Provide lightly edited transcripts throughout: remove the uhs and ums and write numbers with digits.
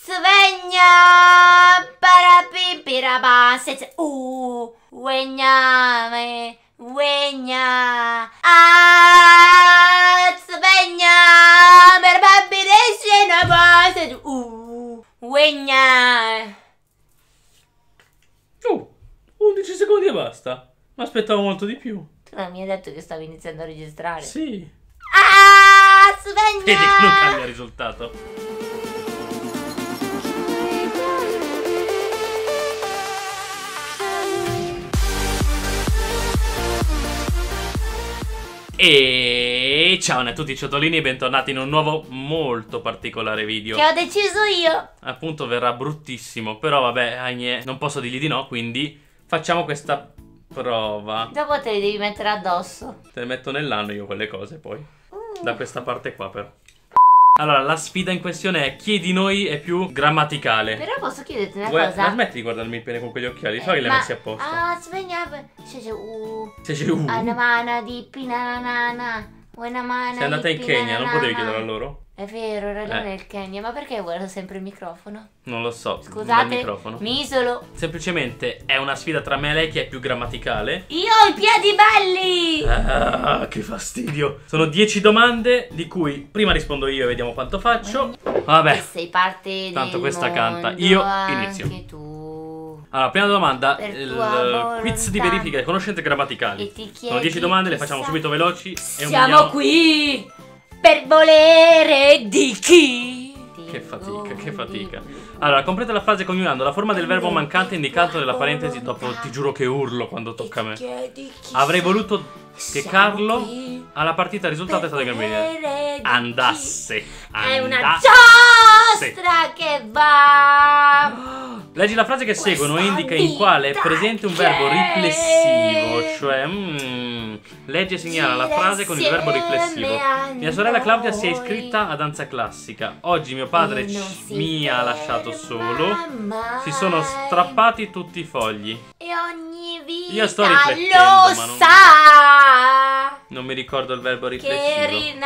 Svegna parapipiraba se Uegname Uegna Svegna parapipiraba se Uegna 11 secondi e basta. Ma aspettavo molto di più. Tu non mi hai detto che stavi iniziando a registrare? Sì. Svegna! Vedi che non cambia risultato. E ciao a tutti ciotolini e bentornati in un nuovo molto particolare video. Che ho deciso io. Appunto verrà bruttissimo, però vabbè, ahimè, non posso dirgli di no, quindi facciamo questa prova. Dopo te li devi mettere addosso. Te le metto nell'anno io quelle cose poi. Da questa parte qua però. Allora, la sfida in questione è chi di noi è più grammaticale. Però posso chiederti una cosa? Ma smetti di guardarmi bene con quegli occhiali, so che li hai messi apposta. Svegna se c'è Sei mana di pinanana. Una mana. Sei andata in Kenya, non potevi chiedere a loro? È vero, hai ragione il Kenya. Ma perché guardo sempre il microfono? Non lo so. Scusate, il microfono. mi isolo. Semplicemente è una sfida tra me e lei chi è più grammaticale. Io ho i piedi belli! Ah, che fastidio. Sono 10 domande di cui prima rispondo io e vediamo quanto faccio. Vabbè. E sei parte tanto del questa mondo, canta. Io inizio. Anche tu. Allora, prima domanda, Per il tua quiz di volontà. verifica di conoscenze grammaticali. E ti Sono 10 domande, le chissà- facciamo subito veloci. E Siamo qui per volere di chi? Che fatica, che fatica. Allora, completa la frase coniugando la forma del verbo mancante indicato nella parentesi dopo ti giuro che urlo quando tocca a me. Avrei voluto che Carlo alla partita il risultato è stato che andasse. È una Andasse. giostra che va. Leggi la frase che seguono e indica in vita quale è presente un verbo che riflessivo, cioè legge e segnala la frase con il verbo riflessivo. Mia sorella Claudia si è iscritta a danza classica. Oggi mio padre mi ha lasciato solo. Si sono strappati tutti i fogli. E ogni vita Io sto riflettendo, lo ma non- sa Non mi ricordo il verbo che riflessivo.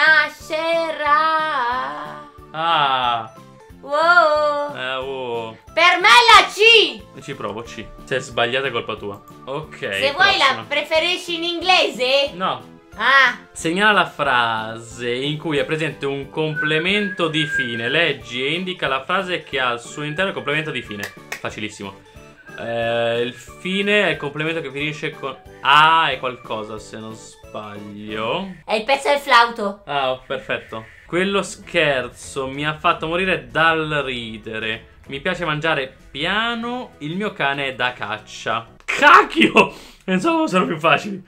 rinascerà. Ah, Wow. oh. Per me la C. Ci provo, C. Se è sbagliata è colpa tua. Ok. Se vuoi la preferisci in inglese? No. Ah, Segnala la frase in cui è presente un complemento di fine. Leggi e indica la frase che ha al suo interno il complemento di fine. Facilissimo. Il fine è il complemento che finisce con A e qualcosa, se non sbaglio. è il pezzo del flauto. Ah, oh, perfetto. Quello scherzo mi ha fatto morire dal ridere. Mi piace mangiare piano. Il mio cane è da caccia. Cacchio! Pensavo fossero più facili.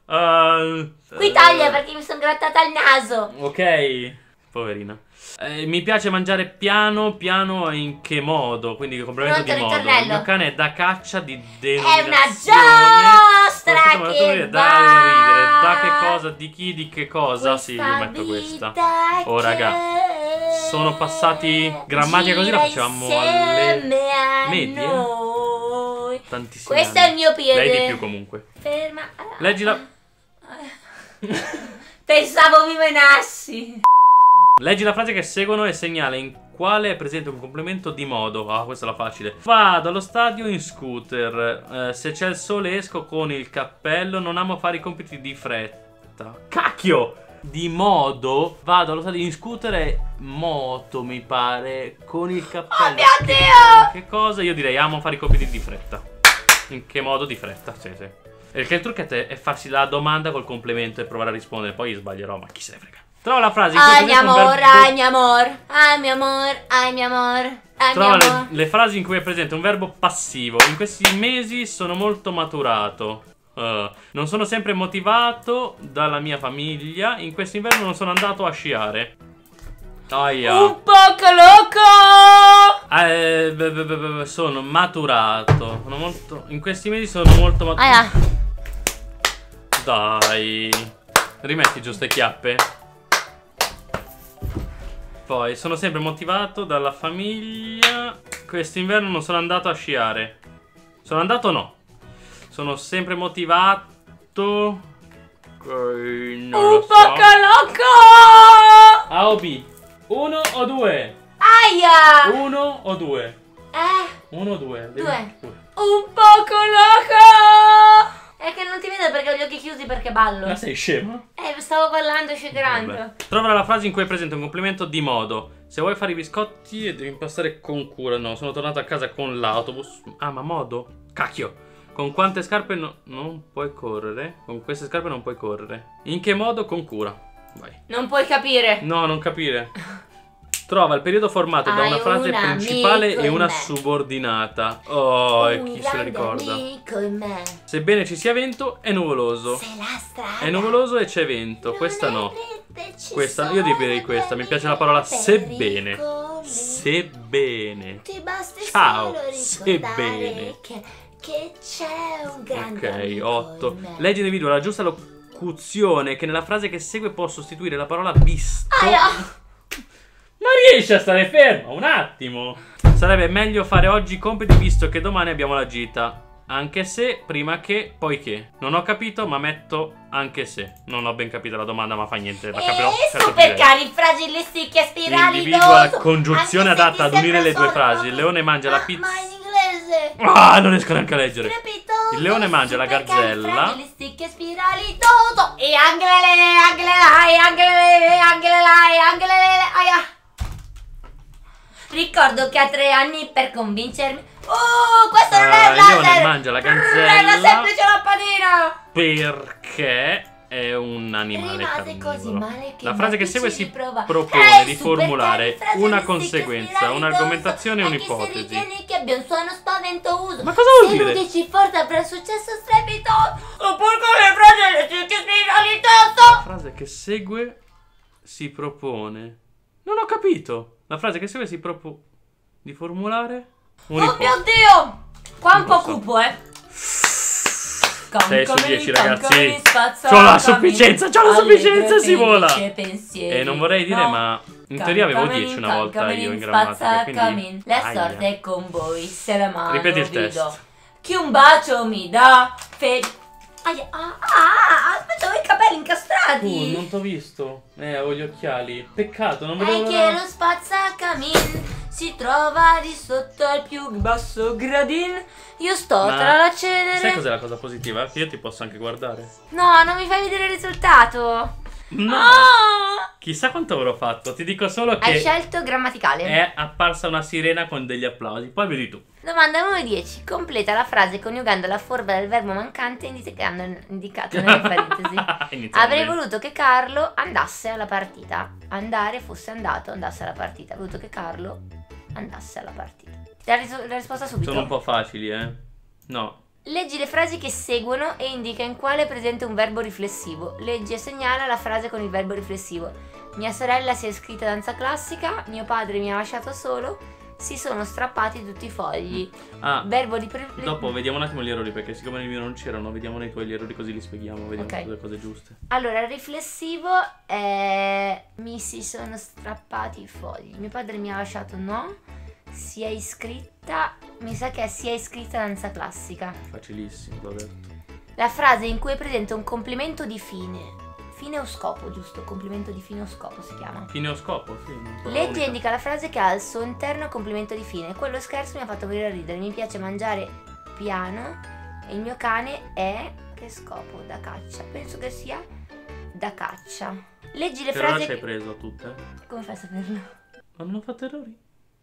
Qui taglia perché mi sono grattata il naso. Ok, poverina. Mi piace mangiare piano. Piano in che modo? Quindi complemento Pronto, di modo. ritornello. Il mio cane è da caccia di È denominazione. una giostra Questo mi ha fatto che morire va. dal ridere. Da che cosa? Di chi? Di che cosa? Sì, io metto questa. Oh, raga, sono passati grammatica così la facevamo alle medie. Tantissimi Questo anni. è il mio piede. Lei di più comunque. Ferma. Leggila. Pensavo mi menassi. Leggi la frase che seguono e segnala in quale è presente un complemento di modo. Ah, questa è la facile. Vado allo stadio in scooter. Se c'è il sole esco con il cappello. Non amo fare i compiti di fretta. Cacchio! Di modo. Vado allo stadio in scooter e moto mi pare. Con il cappello. Oh mio Dio! Che cosa? Io direi amo fare i compiti di fretta. In che modo di fretta? Sì, sì. Perché il trucchetto è farsi la domanda col complemento e provare a rispondere. Poi sbaglierò, ma chi se ne frega. Trova la frase in cui Ai è mio presente un amor, verbo- ai mio amor, ai mio amor, ai mio amor, ai mio Trova amor. le frasi in cui è presente un verbo passivo. In questi mesi sono molto maturato. Non sono sempre motivato dalla mia famiglia. In quest'inverno non sono andato a sciare. Aia. Un poco loco. Sono maturato. Sono molto. In questi mesi sono molto maturato. Aia. Dai. Rimetti giusto le chiappe. Poi sono sempre motivato dalla famiglia. Quest'inverno non sono andato a sciare. Sono andato o no? Sono sempre motivato. Non Un lo so. poco loco. A o B? 1 o 2? A. Aia! 1 o 2? 1 o 2? 2. Un poco loco! È che non ti vedo perché ho gli occhi chiusi perché ballo. Ma sei scemo? Stavo ballando e shakerando. Trova la frase in cui è presente un complimento di modo. Se vuoi fare i biscotti devi impastare con cura. No, sono tornato a casa con l'autobus. Ah, ma modo? Cacchio. Con quante scarpe non puoi correre? Con queste scarpe non puoi correre. In che modo? Con cura. Vai. Non puoi capire. No, non capire. Trova il periodo formato da una frase principale e una subordinata. Oh, e chi se la ricorda? Sebbene ci sia vento, è nuvoloso. È nuvoloso e c'è vento. Questa no. Questa, io direi questa. Mi piace la parola sebbene. Sebbene. Ciao, sebbene. Che c'è un grande Ok, 8. Leggi e individua la giusta locuzione che nella frase che segue può sostituire la parola visto. Ma riesci a stare fermo? Un attimo. Sarebbe meglio fare oggi i compiti visto che domani abbiamo la gita. Anche se, prima che, poi che. Non ho capito, ma metto anche se. Non ho ben capito la domanda, ma fa niente. La capirò. Super cari, fragili, sticchi, spirali. Individua la congiunzione adatta ad unire le due frasi. Il leone mangia la pizza. Ma in inglese. Ah, non riesco neanche a leggere. Capito? Il leone mangia la gazzella. Fragili, sticchi, spirali, tutto. E anglele, aia. Ricordo che ha 3 anni per convincermi. Oh, questo non è un laser! Il leone mangia la gazzella. È una semplice lampadina. Perché è un animale Rimase così male che la frase che segue si propone di super formulare cari, una fragili, conseguenza, sticchi, un'argomentazione e anche se un'ipotesi. ritieni che abbia un suono spaventoso. Ma cosa vuol dire? Se lo dici forte avrà successo strepitoso. Oppure come fragili, sticchi, spirali, tutto. La frase che segue si propone. Non ho capito. La frase che segue si propone di formulare Oh mio Dio! Qua un po' cupo, 6 su 10 ragazzi. C'ho la sufficienza, si vola. E non vorrei dire, ma in teoria avevo 10 una volta io in grammatica, quindi la sorte è con voi, se la mano ripeti il vi do. test. Chi un bacio mi dà aspetta, ho i capelli incastrati. Non t'ho visto. Ho gli occhiali. Peccato, non È vedevo che lo spazzacamin si trova di sotto al più basso gradin. Io sto tra la cenere. Sai cos'è la cosa positiva? Che io ti posso anche guardare. No, non mi fai vedere il risultato. No. Chissà quanto avrò fatto. Ti dico solo che hai scelto grammaticale. è apparsa una sirena con degli applausi. Poi vedi tu. Domanda 1/10. Completa la frase coniugando la forma del verbo mancante indicato nelle parentesi. Avrei voluto che Carlo andasse alla partita. Andare fosse andato, andasse alla partita. Avrei voluto che Carlo andasse alla partita. La risposta subito. Sono un po' facili, No. Leggi le frasi che seguono e indica in quale è presente un verbo riflessivo. Leggi e segnala la frase con il verbo riflessivo. Mia sorella si è iscritta a danza classica, mio padre mi ha lasciato solo, si sono strappati tutti i fogli. Verbo di dopo vediamo un attimo gli errori, perché siccome nel mio non c'erano, vediamo nei tuoi gli errori così li spieghiamo, vediamo tutte le cose giuste. Allora, il riflessivo è mi si sono strappati i fogli. Mio padre mi ha lasciato, no? Si è iscritta, mi sa che si è iscritta a danza classica. Facilissimo, l'ho detto. La frase in cui è presente un complemento di fine. Fine o scopo, giusto? Complemento di fine o scopo si chiama. Fine o scopo, sì. Leggi e indica la frase che ha al suo interno complemento di fine. Quello scherzo mi ha fatto venire a ridere. Mi piace mangiare piano e il mio cane è... Che scopo? Da caccia. Penso che sia da caccia. Leggi le Però frasi... ci hai preso tutte? Come fai a saperlo? Ma non ho fatto errori.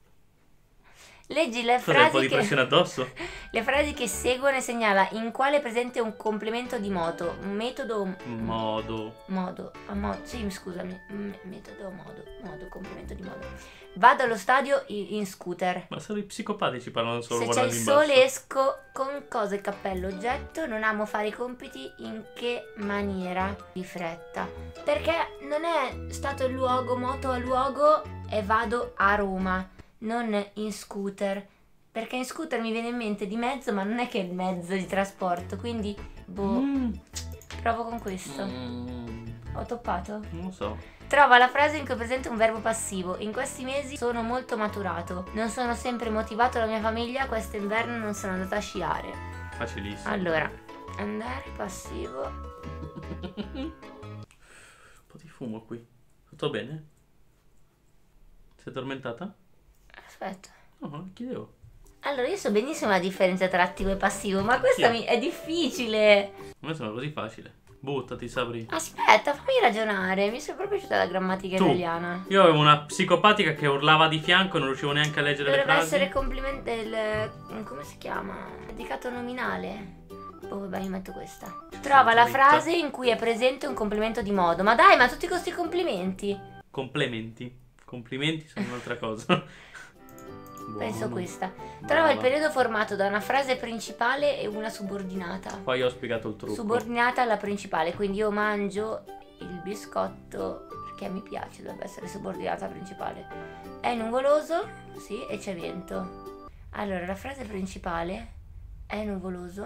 Leggi le Cos'è, frasi un po' di pressione addosso? Le frasi che seguono e segnala in quale è presente un complemento di modo, un metodo... Modo. Sì, scusami. Metodo, modo, complemento di modo. Vado allo stadio in scooter. Ma sono i psicopatici, parlano solo Se c'è volando il in basso. sole esco con cosa, cappello, oggetto. Non amo fare i compiti, in che maniera? Di fretta. Perché non è stato il luogo, moto a luogo e vado a Roma. Non in scooter, perché in scooter mi viene in mente di mezzo, ma non è che è il mezzo di trasporto, quindi provo con questo. Ho toppato? Non lo so. Trova la frase in cui è presente un verbo passivo. In questi mesi sono molto maturato, non sono sempre motivato dalla mia famiglia, quest'inverno non sono andata a sciare. Facilissimo. Allora, andare passivo. Un po' di fumo qui. Tutto bene? Sei addormentata? Aspetta. No, chiedevo. Allora, io so benissimo la differenza tra attivo e passivo, ma questa è difficile. A me sembra così facile. Buttati, Sabri. Aspetta, fammi ragionare. Mi è sempre piaciuta la grammatica italiana. Io avevo una psicopatica che urlava di fianco e non riuscivo neanche a leggere le Dovrebbe frasi. essere complimento come si chiama? Dedicato nominale. Oh, vabbè, io metto questa. Trova la frase in cui è presente un complimento di modo. Ma dai, ma tutti questi complimenti. Complimenti. Complimenti sono un'altra cosa. Penso Buono. questa. Trova il periodo formato da una frase principale e una subordinata. Poi ho spiegato il trucco. Subordinata alla principale, quindi io mangio il biscotto perché mi piace, dovrebbe essere subordinata alla principale. È nuvoloso? Sì, e c'è vento. Allora, la frase principale è nuvoloso.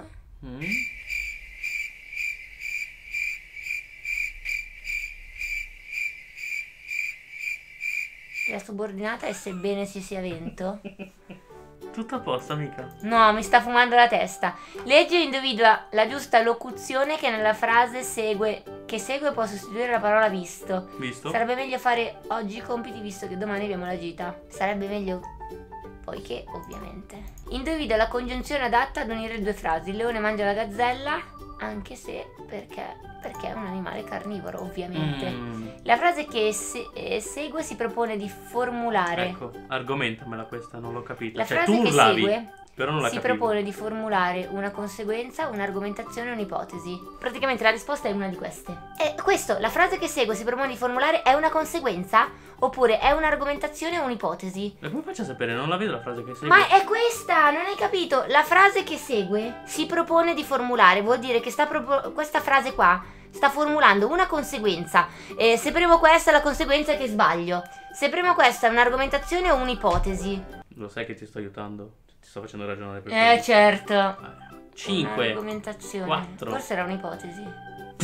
La subordinata è sebbene ci sia vento. Tutto a posto, amica. No, mi sta fumando la testa. Leggi e individua la giusta locuzione che nella frase che segue può sostituire la parola visto. Visto? Sarebbe meglio fare oggi i compiti visto che domani abbiamo la gita. Sarebbe meglio poiché, ovviamente. Individua la congiunzione adatta ad unire due frasi. Il leone mangia la gazzella, anche se perché è un animale carnivoro, ovviamente. La frase che segue si propone di formulare. Ecco, argomentamela questa, non l'ho capita. La Cioè, frase tu che urlavi, segue però non la si capivo. propone di formulare una conseguenza, un'argomentazione e un'ipotesi. Praticamente la risposta è una di queste. E questo, la frase che segue si propone di formulare è una conseguenza oppure è un'argomentazione o un'ipotesi? E come faccio a sapere? Non la vedo la frase che segue. Ma è questa, non hai capito? La frase che segue si propone di formulare, vuol dire che questa frase qua sta formulando una conseguenza. Se premo questa, la conseguenza è che sbaglio. Se premo questa, è un'argomentazione o un'ipotesi? Lo sai che ti sto aiutando? Ti sto facendo ragionare per te. Certo. 5. Un'argomentazione. 4. Forse era un'ipotesi.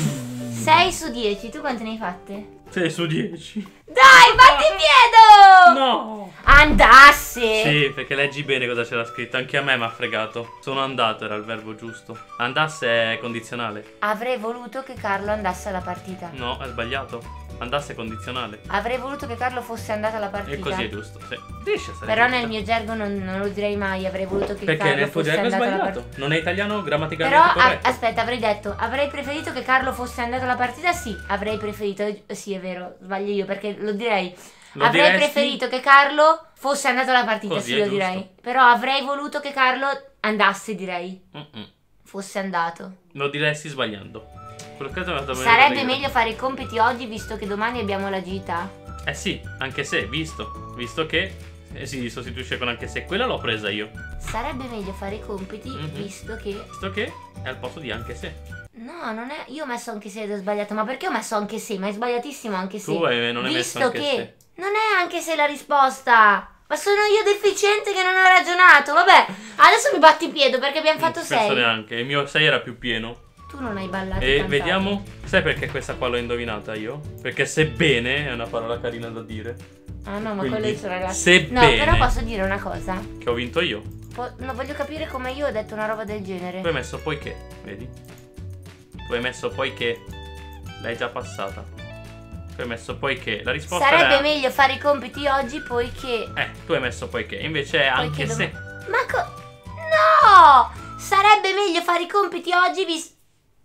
6 su 10, tu quante ne hai fatte? 6 su 10. Dai, batti in piedi! No! Andasse! Sì, perché leggi bene cosa c'era scritto. Anche a me mi ha fregato. Sono andato, era il verbo giusto. Andasse è condizionale. Avrei voluto che Carlo andasse alla partita. No, è sbagliato. Andasse è condizionale. Avrei voluto che Carlo fosse andato alla partita. E così è giusto, sì. Riesci a stare Però dritta. nel mio gergo non lo direi mai. Avrei voluto che Perché Carlo nel tuo fosse gergo è andato alla sbagliato. partita. Non è italiano grammaticalmente Però corretto. aspetta, avrei detto, avrei preferito che Carlo fosse andato alla partita? Sì, avrei preferito. Sì, è vero, sbaglio io perché lo direi. Lo Avrei diresti? preferito che Carlo fosse andato alla partita, Così sì, è lo giusto. direi. Però avrei voluto che Carlo andasse, direi. Fosse andato. Lo diresti sbagliando. Quello che è andato bene Sarebbe da dire. meglio fare i compiti oggi visto che domani abbiamo la gita. Eh sì, anche se, visto che si sostituisce con anche se, quella l'ho presa io. Sarebbe meglio fare i compiti visto che... Visto che è al posto di anche se. No, non è... Io ho messo anche se ed ho sbagliato. Ma perché ho messo anche se? Ma è sbagliatissimo anche se. Tu non hai messo Visto anche che... se. Non è anche se la risposta. Ma sono io deficiente che non ho ragionato. Vabbè, adesso mi batti in piede perché abbiamo fatto Non penso 6. neanche, il mio 6 era più pieno. Tu non hai ballato. E cantato. vediamo. Sai perché questa qua l'ho indovinata io? Perché sebbene è una parola carina da dire. Ah no, ma Quindi, quello dice ragazzi. sebbene- No, però posso dire una cosa. Che ho vinto io. No, voglio capire come io ho detto una roba del genere. Tu hai messo poiché, vedi? Tu hai messo poiché. L'hai già passata. Tu hai messo poiché. La risposta Sarebbe era... meglio fare i compiti oggi poiché... Tu hai messo poiché. Invece è anche Poiché se. Ma no! Sarebbe meglio fare i compiti oggi visto...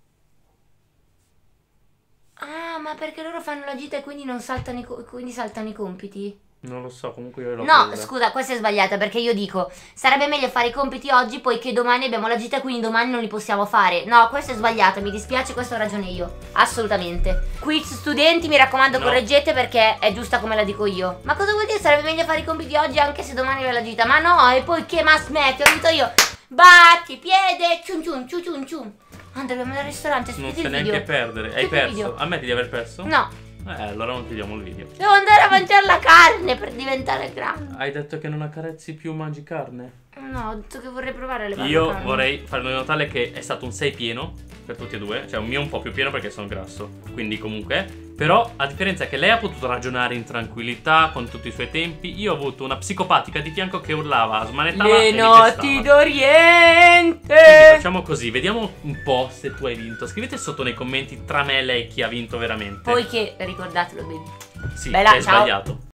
Ah, ma perché loro fanno la gita e quindi non saltano quindi saltano i compiti? Non lo so, comunque io l'ho No, presa. scusa, questa è sbagliata perché io dico sarebbe meglio fare i compiti oggi poiché domani abbiamo la gita e quindi domani non li possiamo fare. No, questa è sbagliata, mi dispiace, questa ho ragione io. Assolutamente. Quiz studenti, mi raccomando, No. correggete perché è giusta come la dico io. Ma cosa vuol dire sarebbe meglio fare i compiti oggi anche se domani è la gita? Ma no, e poi che ma smetti, ho vinto io. Batti, piede, ciun ciun, ciun ciun ciun. Andremo al ristorante, Non aspetta sai il video. neanche perdere. Hai Aspetta il perso? video. Ammetti di aver perso? No, Allora non chiudiamo il video. devo andare a mangiare la carne per diventare grande. Hai detto che non accarezzi più mangi carne? No, ho detto che vorrei provare le varie Io carni. vorrei farvi notare che è stato un 6 pieno per tutti e due. Cioè un mio un po' più pieno perché sono grasso. Quindi comunque. Però a differenza che lei ha potuto ragionare in tranquillità con tutti i suoi tempi, io ho avuto una psicopatica di fianco che urlava, smanettava Le e mi notti pestava. Quindi d'Oriente. facciamo così, vediamo un po' se tu hai vinto. Scrivete sotto nei commenti tra me e lei chi ha vinto veramente. Poiché, ricordatelo baby. Sì, Bella, è ciao. sbagliato.